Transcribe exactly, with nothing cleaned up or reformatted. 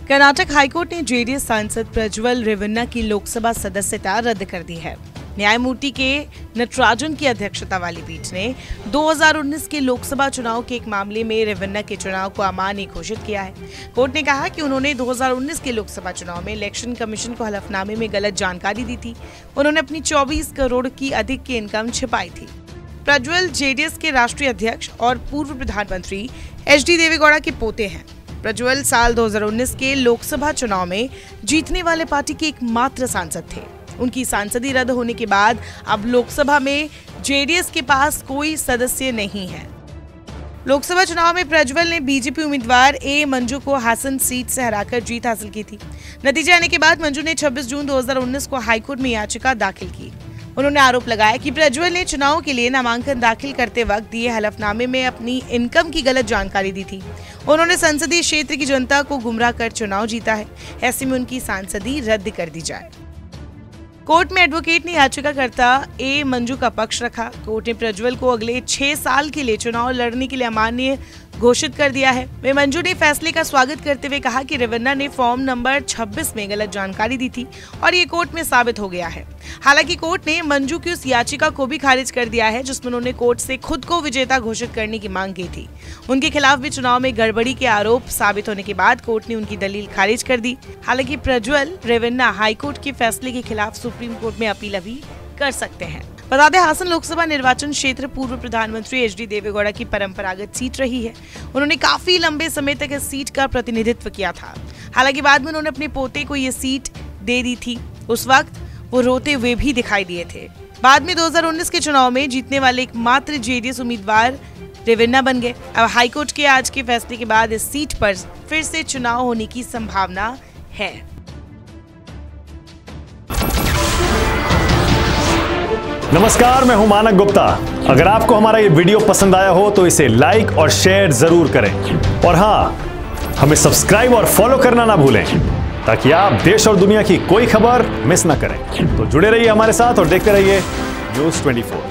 Karnataka high court ने JDS सांसद प्रज्वल रेवन्ना की लोकसभा सदस्यता रद्द कर दी है। न्यायमूर्ति के नटराजन की अध्यक्षता वाली पीठ ने दो हज़ार उन्नीस के लोकसभा चुनाव के एक मामले में रेवन्ना के चुनाव को अमान्य घोषित किया है। कोर्ट ने कहा कि उन्होंने दो हज़ार उन्नीस के लोकसभा चुनाव में इलेक्शन कमीशन को हलफनामे में गलत जानकारी दी थी। उन्होंने अपनी चौबीस करोड़ की अधिक की इनकम छिपाई थी। प्रज्वल जेडीएस के राष्ट्रीय अध्यक्ष और पूर्व प्रधानमंत्री एच डी देवेगौड़ा के पोते हैं। प्रज्वल साल दो हज़ार उन्नीस के लोकसभा चुनाव में जीतने वाले पार्टी के एकमात्र सांसद थे। उनकी सांसदी रद्द होने के बाद अब लोकसभा में जेडीएस के पास कोई सदस्य नहीं है। लोकसभा चुनाव में प्रज्वल ने बीजेपी उम्मीदवार ए मंजू को हासन सीट से हराकर जीत हासिल की थी। नतीजे आने के बाद मंजू ने छब्बीस जून दो हज़ार उन्नीस को हाईकोर्ट में याचिका दाखिल की। उन्होंने आरोप लगाया कि प्रज्वल ने चुनाव के लिए नामांकन दाखिल करते वक्त दिए हलफनामे में अपनी इनकम की गलत जानकारी दी थी। उन्होंने संसदीय क्षेत्र की जनता को गुमराह कर चुनाव जीता है। ऐसे में उनकी सांसदी रद्द कर दी जाए। कोर्ट में एडवोकेट ने याचिकाकर्ता ए मंजू का पक्ष रखा। कोर्ट ने प्रज्वल को अगले छह साल के लिए चुनाव लड़ने के लिए अमान्य घोषित कर दिया है। वे मंजू ने फैसले का स्वागत करते हुए कहा कि रेवन्ना ने फॉर्म नंबर छब्बीस में गलत जानकारी दी थी और ये कोर्ट में साबित हो गया है। हालांकि कोर्ट ने मंजू की उस याचिका को भी खारिज कर दिया है जिसमें उन्होंने कोर्ट से खुद को विजेता घोषित करने की मांग की थी। उनके खिलाफ भी चुनाव में गड़बड़ी के आरोप साबित होने के बाद कोर्ट ने उनकी दलील खारिज कर दी। हालांकि प्रज्वल रेवन्ना हाईकोर्ट के फैसले के खिलाफ सुप्रीम कोर्ट में अपील भी कर सकते हैं। बता दें, हासन लोकसभा निर्वाचन क्षेत्र पूर्व प्रधानमंत्री एच डी देवेगौड़ा की परंपरागत सीट रही है। उन्होंने काफी लंबे समय तक इस सीट का प्रतिनिधित्व किया था। हालांकि बाद में उन्होंने अपने पोते को ये सीट दे दी थी। उस वक्त वो रोते हुए भी दिखाई दिए थे। बाद में दो हज़ार उन्नीस के चुनाव में जीतने वाले एकमात्र जेडीएस उम्मीदवार रेवन्ना बन गए। अब हाईकोर्ट के आज के फैसले के बाद इस सीट पर फिर से चुनाव होने की संभावना है। नमस्कार, मैं हूं मानक गुप्ता। अगर आपको हमारा ये वीडियो पसंद आया हो तो इसे लाइक और शेयर जरूर करें और हाँ, हमें सब्सक्राइब और फॉलो करना ना भूलें ताकि आप देश और दुनिया की कोई खबर मिस ना करें। तो जुड़े रहिए हमारे साथ और देखते रहिए न्यूज़ चौबीस।